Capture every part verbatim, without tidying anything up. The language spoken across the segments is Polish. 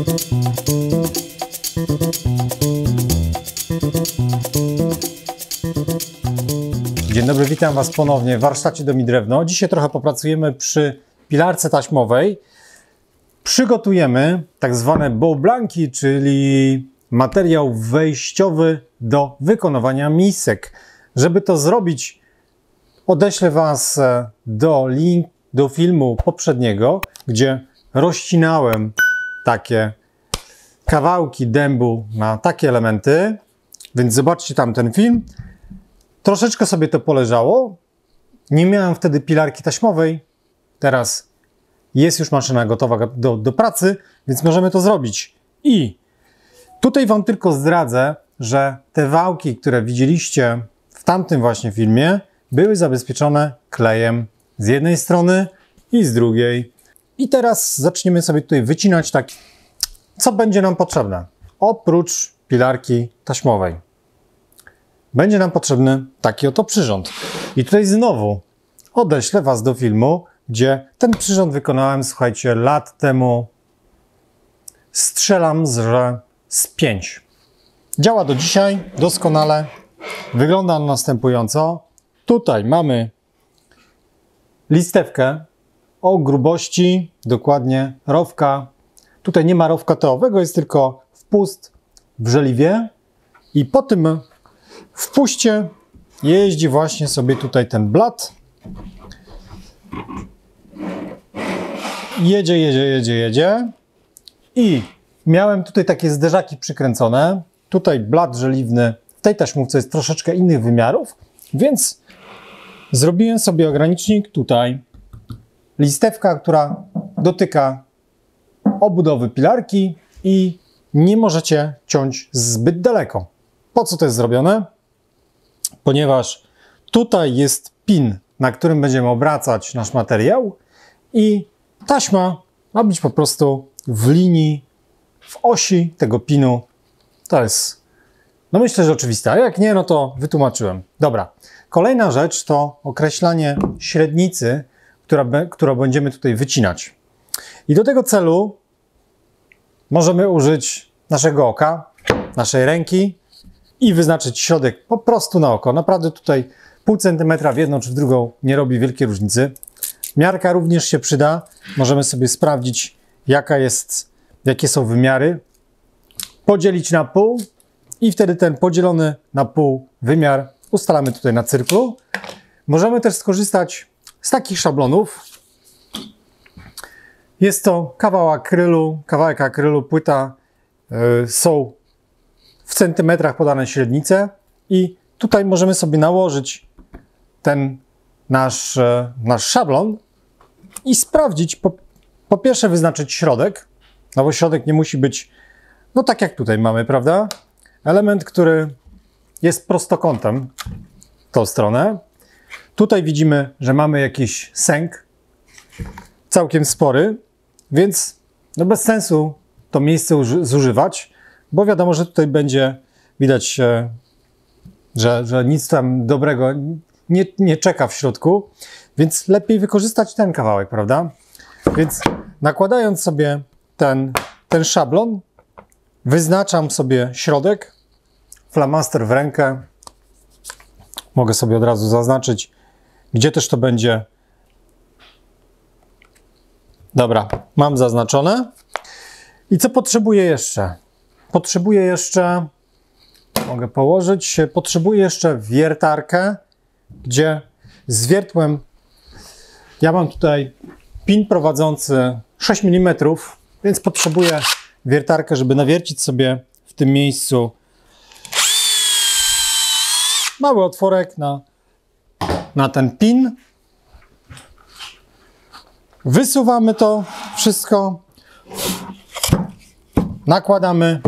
Dzień dobry, witam Was ponownie w warsztacie Dom i Drewno. Dzisiaj trochę popracujemy przy pilarce taśmowej. Przygotujemy tak zwane boblanki, czyli materiał wejściowy do wykonywania misek. Żeby to zrobić, odeślę Was do link do filmu poprzedniego, gdzie rozcinałem takie kawałki dębu na takie elementy, więc zobaczcie tam ten film. Troszeczkę sobie to poleżało. Nie miałem wtedy pilarki taśmowej. Teraz jest już maszyna gotowa do, do pracy, więc możemy to zrobić. I tutaj Wam tylko zdradzę, że te wałki, które widzieliście w tamtym właśnie filmie, były zabezpieczone klejem z jednej strony i z drugiej. I teraz zaczniemy sobie tutaj wycinać tak, co będzie nam potrzebne. Oprócz pilarki taśmowej będzie nam potrzebny taki oto przyrząd. I tutaj znowu odeślę Was do filmu, gdzie ten przyrząd wykonałem, słuchajcie, lat temu. Strzelam, że z pięć. Działa do dzisiaj doskonale. Wygląda on następująco. Tutaj mamy listewkę o grubości, dokładnie rowka. Tutaj nie ma rowka teowego, jest tylko wpust w żeliwie. I po tym wpuście jeździ właśnie sobie tutaj ten blat. Jedzie, jedzie, jedzie, jedzie. I miałem tutaj takie zderzaki przykręcone. Tutaj blat żeliwny w tej taśmówce jest troszeczkę innych wymiarów, więc zrobiłem sobie ogranicznik tutaj. Listewka, która dotyka obudowy pilarki i nie możecie ciąć zbyt daleko. Po co to jest zrobione? Ponieważ tutaj jest pin, na którym będziemy obracać nasz materiał i taśma ma być po prostu w linii, w osi tego pinu. To jest, no myślę, że oczywiste, a jak nie, no to wytłumaczyłem. Dobra, kolejna rzecz to określanie średnicy, która, którą będziemy tutaj wycinać. I do tego celu możemy użyć naszego oka, naszej ręki i wyznaczyć środek po prostu na oko. Naprawdę tutaj pół centymetra w jedną czy w drugą nie robi wielkiej różnicy. Miarka również się przyda. Możemy sobie sprawdzić, jaka jest, jakie są wymiary. Podzielić na pół i wtedy ten podzielony na pół wymiar ustalamy tutaj na cyrklu. Możemy też skorzystać z takich szablonów. Jest to kawał akrylu, kawałek akrylu, płyta. Yy, są w centymetrach podane średnice i tutaj możemy sobie nałożyć ten nasz, nasz szablon i sprawdzić, po, po pierwsze wyznaczyć środek, no bo środek nie musi być, no tak jak tutaj mamy, prawda? Element, który jest prostokątem w tą stronę. Tutaj widzimy, że mamy jakiś sęk całkiem spory, więc no bez sensu to miejsce zużywać, bo wiadomo, że tutaj będzie widać, że, że nic tam dobrego nie, nie czeka w środku, więc lepiej wykorzystać ten kawałek, prawda? Więc nakładając sobie ten, ten szablon, wyznaczam sobie środek, flamaster w rękę. Mogę sobie od razu zaznaczyć, gdzie też to będzie. Dobra, mam zaznaczone. I co potrzebuję jeszcze? Potrzebuję jeszcze, mogę położyć, potrzebuję jeszcze wiertarkę, gdzie z wiertłem, ja mam tutaj pin prowadzący sześć milimetrów, więc potrzebuję wiertarkę, żeby nawiercić sobie w tym miejscu mały otworek na, na ten pin. Wysuwamy to wszystko, nakładamy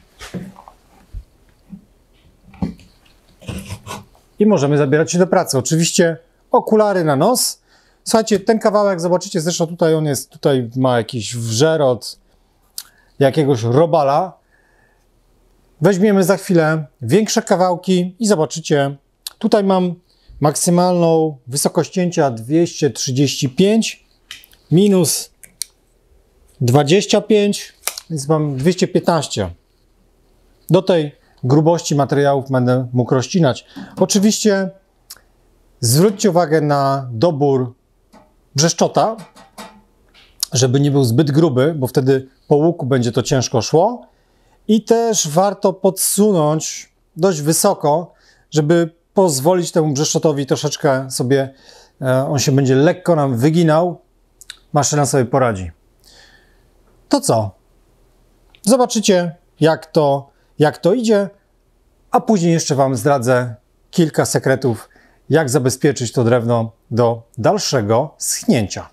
i możemy zabierać się do pracy. Oczywiście okulary na nos. Słuchajcie, ten kawałek, zobaczycie, zresztą tutaj on jest, tutaj ma jakiś wżer od jakiegoś robala. Weźmiemy za chwilę większe kawałki i zobaczycie, tutaj mam maksymalną wysokość cięcia dwieście trzydzieści pięć minus dwadzieścia pięć, więc mam dwieście piętnaście. Do tej grubości materiałów będę mógł rozcinać. Oczywiście zwróćcie uwagę na dobór brzeszczota, żeby nie był zbyt gruby, bo wtedy po łuku będzie to ciężko szło. I też warto podsunąć dość wysoko, żeby pozwolić temu brzeszczotowi troszeczkę sobie, on się będzie lekko nam wyginał, maszyna sobie poradzi. To co? Zobaczycie, jak to, jak to idzie, a później jeszcze Wam zdradzę kilka sekretów, jak zabezpieczyć to drewno do dalszego schnięcia.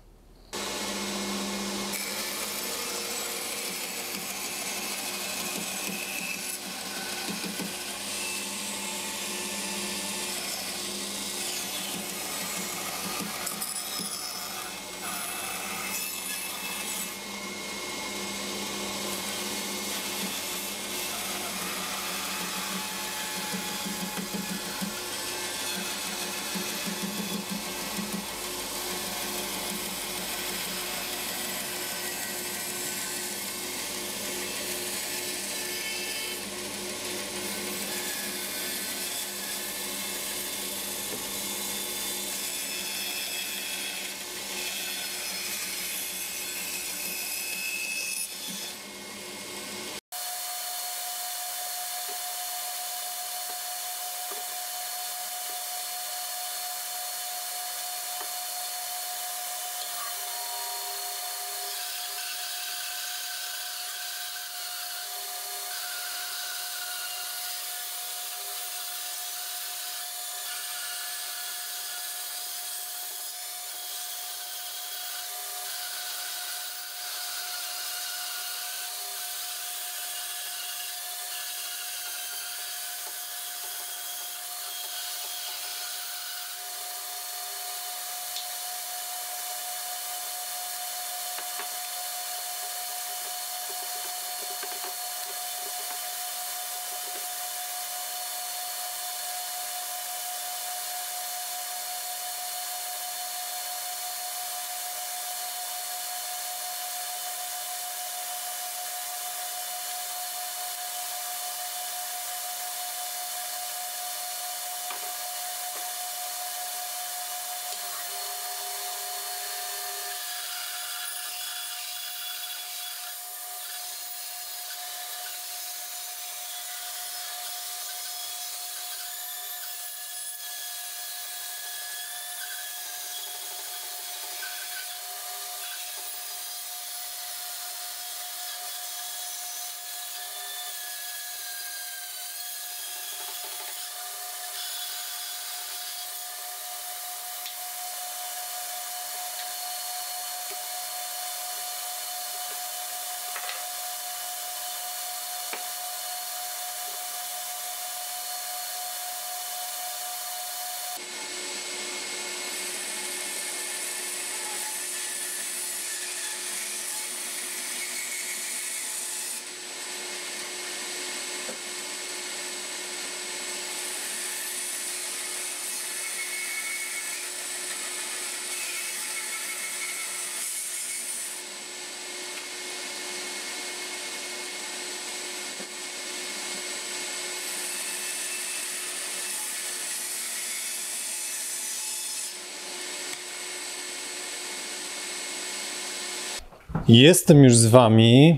Jestem już z Wami,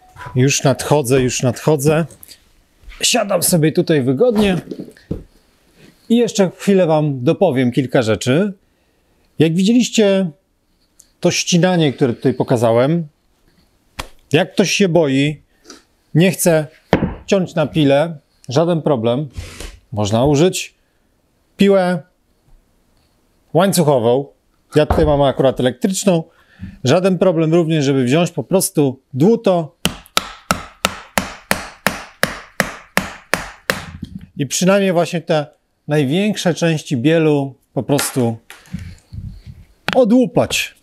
już nadchodzę, już nadchodzę. Siadam sobie tutaj wygodnie i jeszcze chwilę Wam dopowiem kilka rzeczy. Jak widzieliście to ścinanie, które tutaj pokazałem, jak ktoś się boi, nie chce ciąć na pilę, żaden problem. Można użyć piłę łańcuchową. Ja tutaj mam akurat elektryczną. Żaden problem również, żeby wziąć po prostu dłuto i przynajmniej właśnie te największe części bielu po prostu odłupać.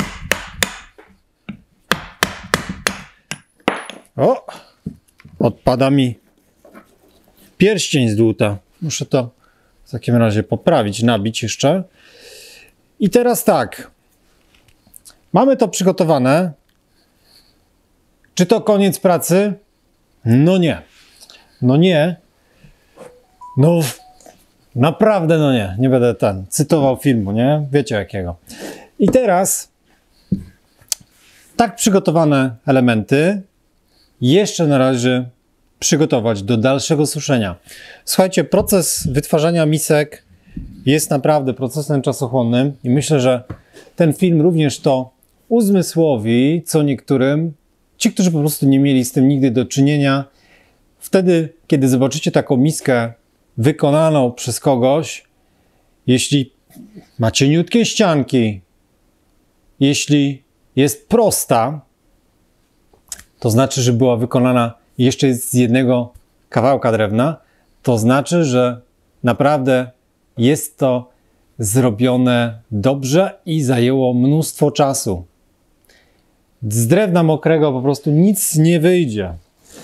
O! Odpada mi pierścień z dłuta. Muszę to w takim razie poprawić, nabić jeszcze. I teraz tak. Mamy to przygotowane. Czy to koniec pracy? No nie. No nie. No naprawdę no nie. Nie będę ten cytował filmu, nie? Wiecie jakiego. I teraz tak przygotowane elementy jeszcze należy przygotować do dalszego suszenia. Słuchajcie, proces wytwarzania misek jest naprawdę procesem czasochłonnym i myślę, że ten film również to uzmysłowi co niektórym, ci, którzy po prostu nie mieli z tym nigdy do czynienia. Wtedy, kiedy zobaczycie taką miskę wykonaną przez kogoś, jeśli ma cieniutkie ścianki, jeśli jest prosta, to znaczy, że była wykonana jeszcze z jednego kawałka drewna, to znaczy, że naprawdę jest to zrobione dobrze i zajęło mnóstwo czasu. Z drewna mokrego po prostu nic nie wyjdzie.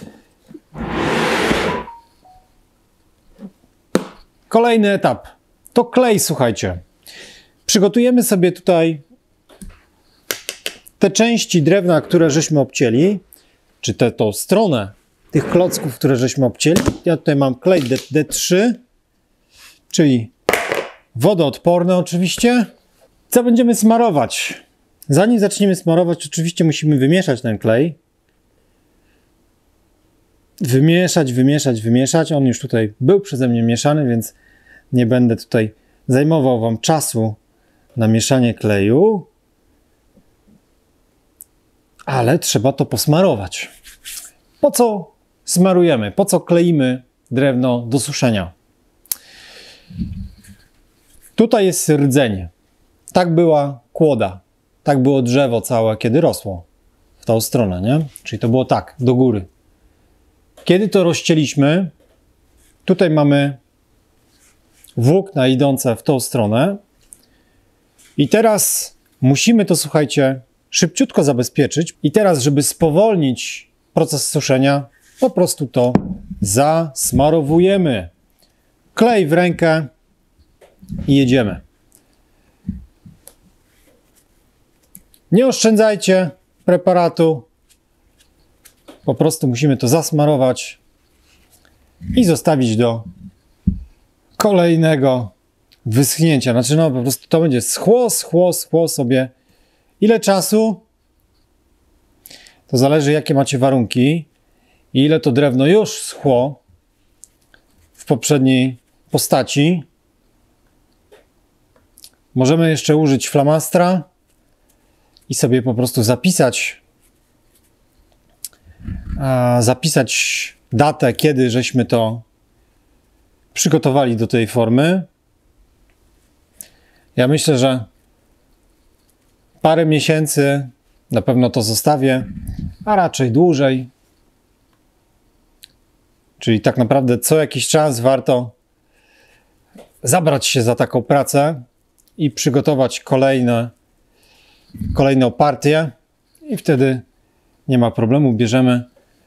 Kolejny etap to klej, słuchajcie. Przygotujemy sobie tutaj te części drewna, które żeśmy obcięli, czy tę tą stronę tych klocków, które żeśmy obcięli. Ja tutaj mam klej D trzy, czyli wodoodporny oczywiście. Co będziemy smarować? Zanim zaczniemy smarować, oczywiście musimy wymieszać ten klej. Wymieszać, wymieszać, wymieszać. On już tutaj był przeze mnie mieszany, więc nie będę tutaj zajmował wam czasu na mieszanie kleju. Ale trzeba to posmarować. Po co smarujemy? Po co kleimy drewno do suszenia? Tutaj jest rdzenie. Tak była kłoda. Tak było drzewo całe, kiedy rosło w tą stronę, nie? Czyli to było tak, do góry. Kiedy to rozcięliśmy, tutaj mamy włókna idące w tą stronę i teraz musimy to, słuchajcie, szybciutko zabezpieczyć. I teraz, żeby spowolnić proces suszenia, po prostu to zasmarowujemy. Klej w rękę i jedziemy. Nie oszczędzajcie preparatu. Po prostu musimy to zasmarować i zostawić do kolejnego wyschnięcia. Znaczy, no po prostu to będzie schło, schło, schło sobie. Ile czasu? To zależy, jakie macie warunki i ile to drewno już schło w poprzedniej postaci. Możemy jeszcze użyć flamastra i sobie po prostu zapisać a, zapisać datę, kiedy żeśmy to przygotowali do tej formy. Ja myślę, że parę miesięcy na pewno to zostawię, a raczej dłużej. Czyli tak naprawdę co jakiś czas warto zabrać się za taką pracę i przygotować kolejne, kolejną partię i wtedy nie ma problemu. Bierzemy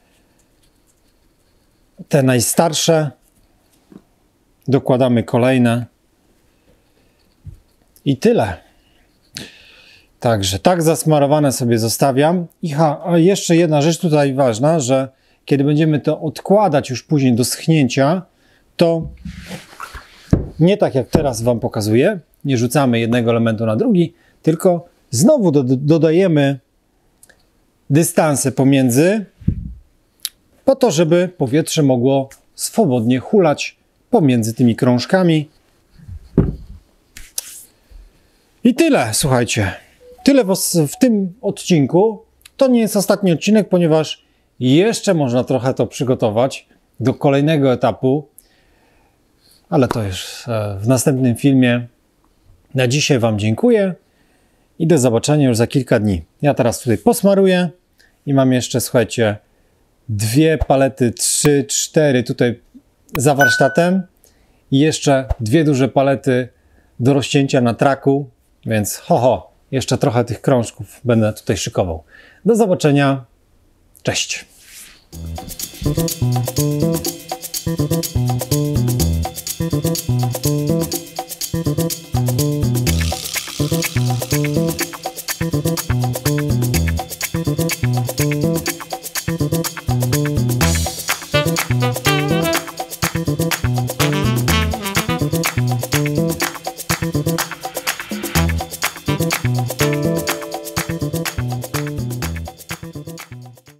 te najstarsze, dokładamy kolejne i tyle. Także tak zasmarowane sobie zostawiam. I ha, a jeszcze jedna rzecz tutaj ważna, że kiedy będziemy to odkładać już później do schnięcia, to nie tak jak teraz wam pokazuję, nie rzucamy jednego elementu na drugi, tylko znowu do, dodajemy dystanse pomiędzy, po to, żeby powietrze mogło swobodnie hulać pomiędzy tymi krążkami. I tyle, słuchajcie. Tyle w, w tym odcinku. To nie jest ostatni odcinek, ponieważ jeszcze można trochę to przygotować do kolejnego etapu, ale to już w następnym filmie. Na dzisiaj wam dziękuję i do zobaczenia już za kilka dni. Ja teraz tutaj posmaruję i mam jeszcze, słuchajcie, dwie palety, trzy, cztery tutaj za warsztatem i jeszcze dwie duże palety do rozcięcia na traku, więc ho, ho, jeszcze trochę tych krążków będę tutaj szykował. Do zobaczenia, cześć! Dzięki.